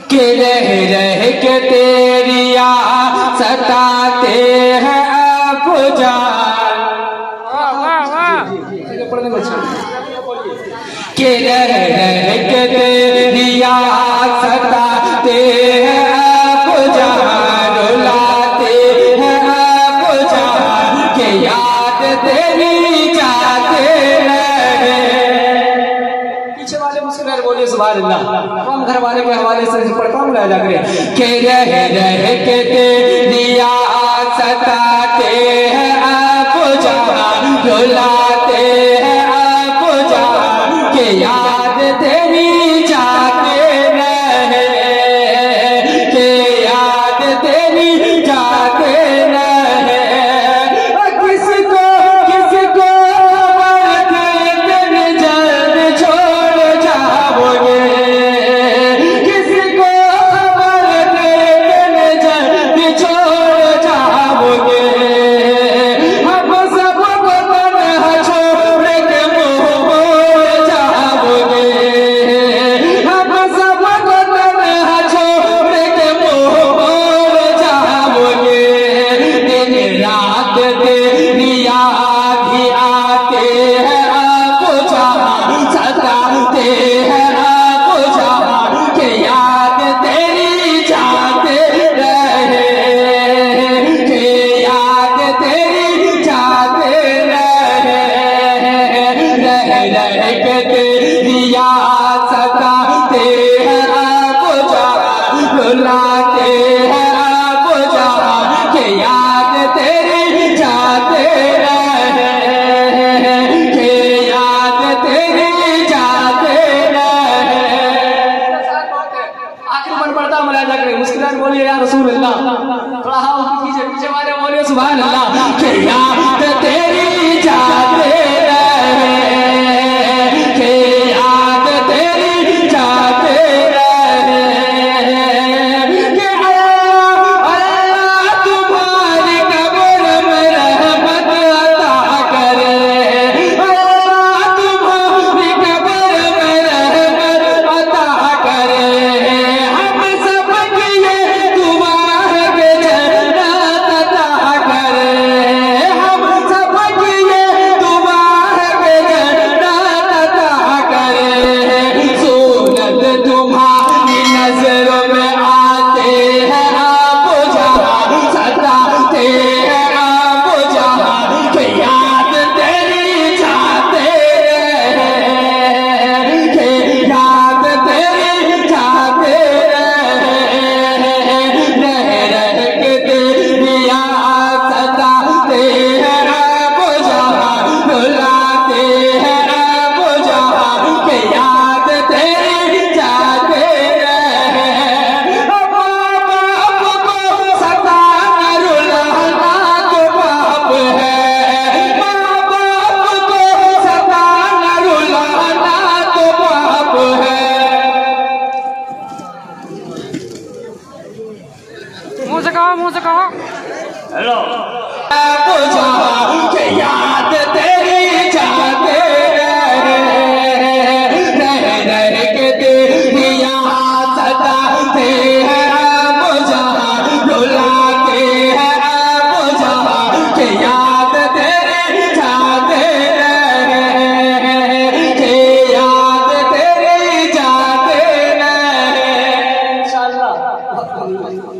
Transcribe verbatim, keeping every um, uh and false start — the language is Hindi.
कि रह रह के तेरी याद सताते हैं अब जान। कि रह रह के तेरी याद सताते हैं अब जान, रुलाते हैं अब जान, कि याद तेरी जाते रहे। पीछे वाले मुस्कुराए बोलिए सुभान अल्लाह। हम घर वाले के हवाले से पढ़ता हूँ ला जाकर कि रह रह के तेरी याद सताते हैं अब जान, रुलाते हैं अब जान, कि याद तेरी जाते रहे, कि याद तेरी जाते रहे। किसको किसको खबर थी दिन जल्द छोड़ जाओगे, किसको खबर थी दिन जल्द छोड़ जाओगे। हम सबको तन्हा छोड़ के मुँह मोड़ जाओगे, हम सबको तन्हा छोड़ के मुँह मोड़ जाओगे। दिन रात तेरी याद ही आते हैं अब जहाँ, सताते हैं अब जहाँ, कि याद तेरी जाते रहे, कि याद तेरी जाते रहे। रह रह के तेरी याद सताते हैं अब जहाँ, रुलाते हैं अब जहाँ, कि याद तेरी जाते रहे, कि याद तेरी जाते रहे। आखिर मन पड़ता मिला जाकर मुस्कुराहट बोलिए या रसूल अल्लाह। थोड़ा हाँ पीछे पीछे वाले बोलिए सुभान अल्लाह। कि याद तेरी जाते रहे, कि याद तेरी जाते रहे। कि अल्लाह अल्लाह तुम्हारी कब्र में रहमत अता करे, अल्लाह तुम्हारी कब्र में रहमत अता करे। हम सबके ये दुआ है कि जन्नत अता करे, हम सबके ये दुआ है कि जन्नत अता करे। सूरत तुम्हारी नजरों में आते हैं अब जहाँ, सताते हैं अब जहाँ, कि याद तेरी जाते रहे, कि याद तेरी जाते रहे। रह रह के तेरी याद सताते हैं अब जहाँ, रुलाते हैं अब जहाँ, कि याद तेरी जाते रहे। माँ बाप को सताना रुलाना तो पाप है, माँ बाप को सताना रुलाना तो पाप है। मुंह से कहो, मुंह से कहो। हेलो अब जहाँ, कि याद तेरी जाते रहे। रह रह के तेरी याद सताते हैं अब जहाँ, रुलाते हैं अब जहाँ, कि याद तेरी जाते रहे, कि याद तेरी जाते रहे। इंशाअल्लाह।